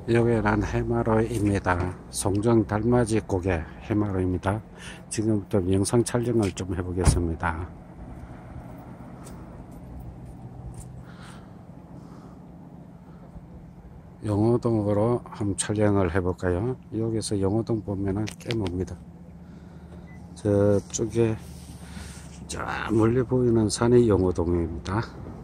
여기는 해마로입니다. 송정 달맞이 고개 해마로입니다. 지금부터 영상 촬영을 좀 해보겠습니다. 영호동으로 한번 촬영을 해볼까요? 여기서 영호동 보면은 꽤 멉니다. 저쪽에 저 멀리 보이는 산이 영호동입니다.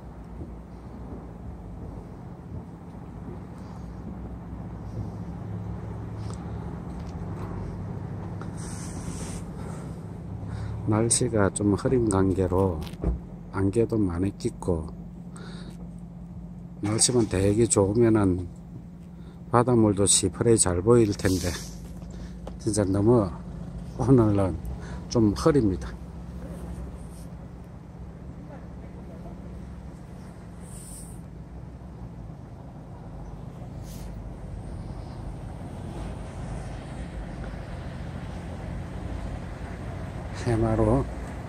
날씨가 좀 흐린 관계로 안개도 많이 낀고, 날씨만 되게 좋으면은 바닷물도 시퍼레 잘 보일 텐데 진짜 너무 오늘은 좀 흐립니다. 해마로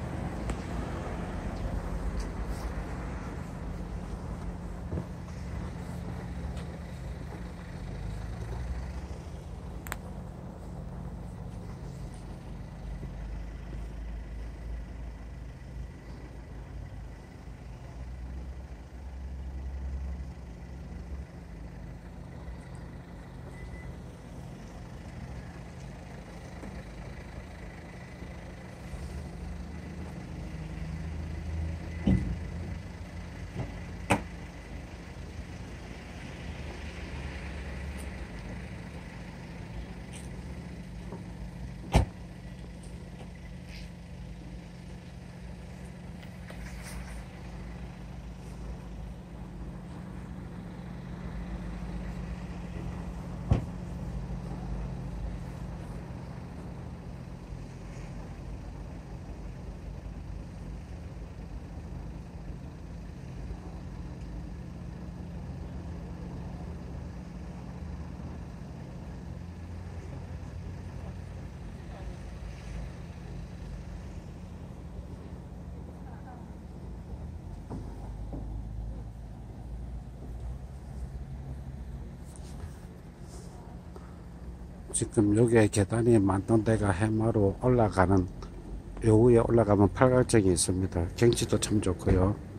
지금 여기에 계단이 만든 데가 해마로 올라가는, 요 위에 올라가면 팔각정이 있습니다. 경치도 참 좋고요.